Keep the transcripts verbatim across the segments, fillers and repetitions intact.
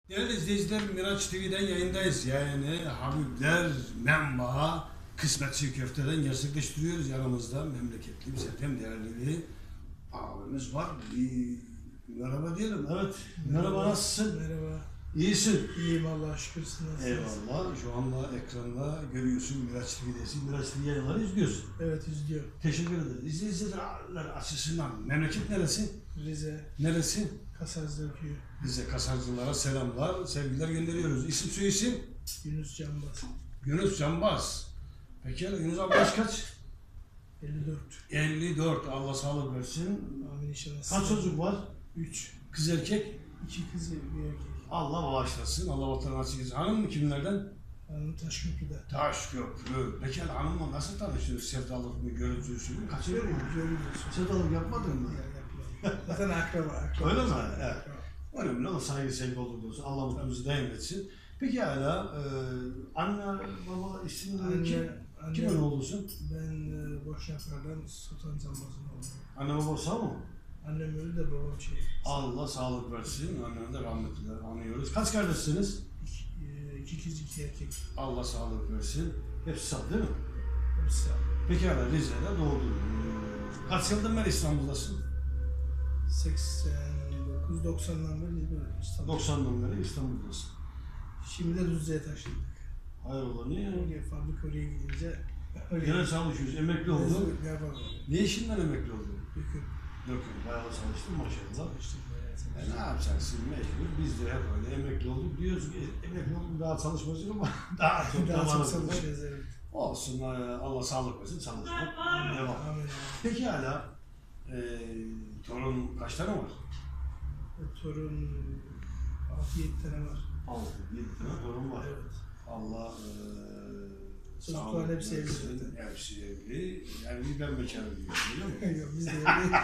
Değerli izleyiciler, Miraç T V'den yayındayız. Yani Habibler Menba Kısmetçi Köfte'den gerçekleştiriyoruz. Yanımızda memleketli bir hem değerli bir abimiz var. Bir merhaba diyelim. Evet. Merhaba, merhaba nasılsın? Merhaba. İyisin. İyiyim Allah'a şükür. Nasılsınız? Eyvallah. Şu anda ekranda görüyorsun Miraç T V'desin. Miraç T V yayınları izliyorsun. Evet, izliyorum. Teşekkür ederiz. İzleyiciler açısından memleket neresi? Rize. Neresi? Kasazlı Köyü. Bize Kasarcılara selamlar, sevgiler gönderiyoruz. İsim soy isim? Yunus Canbaz. Yunus Canbaz. Peki Yunus abi yaş kaç? elli dört. elli dört. Allah sağlık versin. Amin inşallah. Kaç çocuk var? üç. Kız erkek? iki kız bir erkek. Allah bağışlasın. Allah vatanı açık etsin. Hanım mı kimlerden? Hanım Taşköprü'de. Taşköprü. Peki hanımla nasıl tanıştınız? Sevdalık mı, görücü usulü mü? Kaçıyor mu? Görüyorsun. Sevdalık yapmadın mı? Ya, yapmadım. Zaten akraba. akraba. Öyle mi? Evet. Önemli ama saygı sevgi olur diyorsun. Allah mutluluğunuzu daim etsin. Peki hala e, anne, baba isimleri kim? Anne, Kimin oğlusun? Ben e, Boşnaklar'dan Sultan Canbaz'ın oğluyum. Anne baba sağ mı? Annem öldü de babam şey. Allah sağlık versin. Anneni de rahmetle anıyoruz. Kaç kardeşsiniz? İki, e, iki kız iki erkek. Allah sağlık versin. Hepsi sağ değil mi? Hepsi sağ. Peki hala Rize'de doğdun. Kaç yıldır beri İstanbul'dasın? seksen dokuz doksandan beri böyle İstanbul. doksandan beri İstanbul'dasın. Şimdi de Düzce'ye taşındık. Hayrola niye? Oraya fabrika oraya gidince öyle Gene çalışıyoruz. Emekli oldun. mezunluk yapalım. Ne işinden emekli oldun? Yüküm. Yok yok. Bayağı çalıştın maşallah. İşte böyle E ne yapacaksın mecbur? Biz de hep öyle emekli olduk. Diyoruz ki emekli oldum daha çalışmasın ama daha çok daha çok zamanımız var. çalışıyoruz evet. Olsun. e, Allah sağlık versin. Çalışmak. Devam. Amin. Peki hala e, torun kaç tane var? E, torun altı yedi tane var. altı yedi tane torun var. Evet. Allah e, Çocuklar sağlık hepsi evli versin. zaten. Hepsi evli. Yani bir ben bekarım diyorum. Biliyor musun? Yok biz de öyle.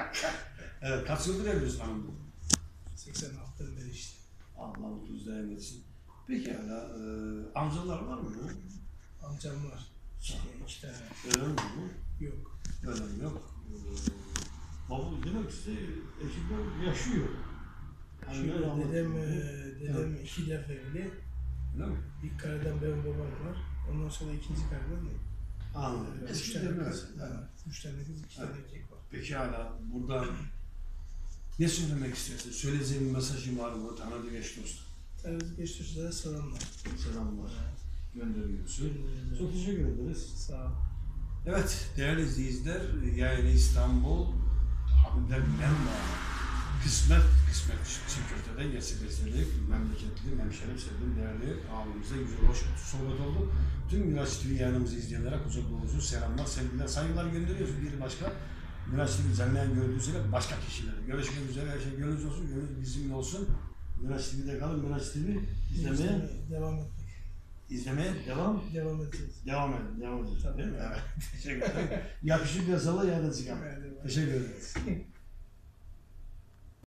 Evet. Kaç yıldır evliyiz hanım? seksen altıdan beri işte. Allah mutluluğunuzu daim etsin. Peki hala e, amcalar var mı? Amcam var. İki, iki tane. Öyle mi? Yok. Öyle mi? Yok. E, baba demek size eşimler yaşıyor. Şimdi Anneler rahmetli dedem, oldu. e, dedem iki defa evli. Öyle mi? İlk karıdan benim babam var. Ondan sonra ikinci karıdan da Anladım. üç Eskiden tane öyle. kız. Evet. Ha, Üç tane kız, iki tane Evet. erkek var. Peki hala buradan ne söylemek istersin? Söyleyeceğin bir mesajın var mı? Tanıdık eş dost. Tanrı geçmişlere selamlar. Selamlar gönderiyorsun. Çok teşekkür ederiz. Sağ ol. Evet değerli izleyiciler, yani İstanbul Habibler Menba Kısmet Kısmet Çiğköfte'den gerçekleştirdik. Memleketli, hemşerim, sevdiğim değerli abimize güzel, hoş bir sohbet oldu. Tüm Miraç T V yayınımızı izleyenlere kucak dolusu selamlar, sevgiler, saygılar gönderiyoruz. Bir başka Miraç T V canlı gördüğünüzde başka kişilere. Görüşmek üzere, her şey gönlünüz olsun, gönlünüz bizimle olsun. Miraç T V'de kalın, Miraç T V izlemeye, Devam etmek. izlemeye devam. Devam edeceğiz. Devam edin, devam edin. Tabii. Değil mi? Evet. Teşekkür ederim. Yapışık yasalar yerden çıkan. Evet, evet. Teşekkür ederiz.